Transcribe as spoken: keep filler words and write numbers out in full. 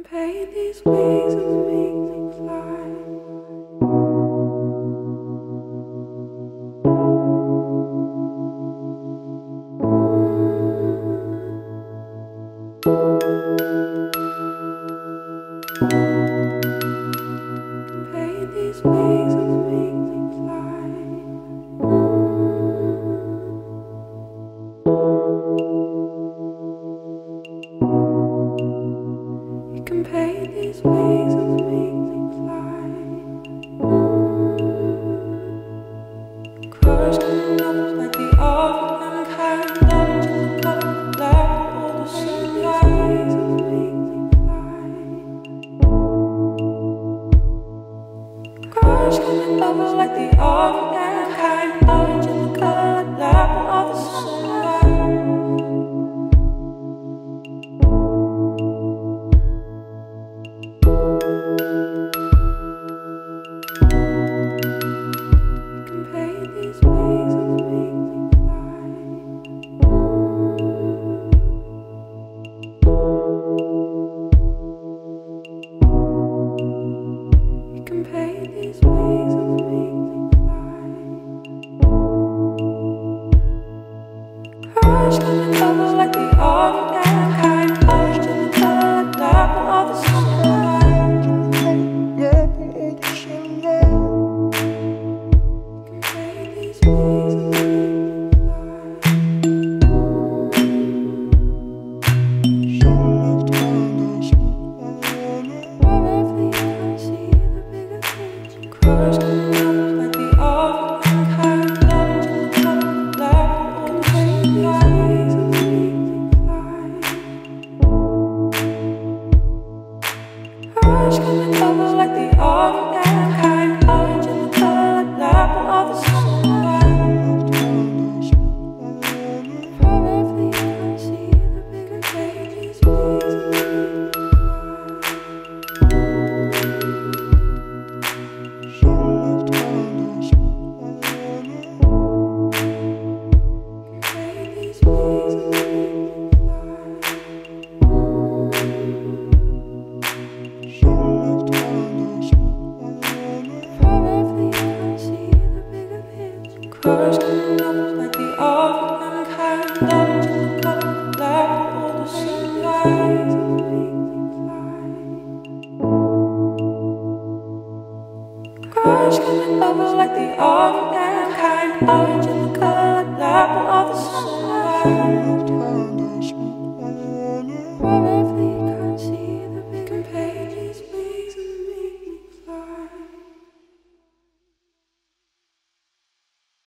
can paint these wings and make me fly. Can paint these wings and make me fly. You can paint these wings and make me fly. Cars coming up like the African kind, loving to the color black, all the sunrise and make me fly. Cars coming up like the African kind, loving to the color black, all the sunrise. Cars coming up like the African kind, loving to the color black, all the sunrise and make me fly. Cars coming up like the African kind, loving to the color black, all the sunrise.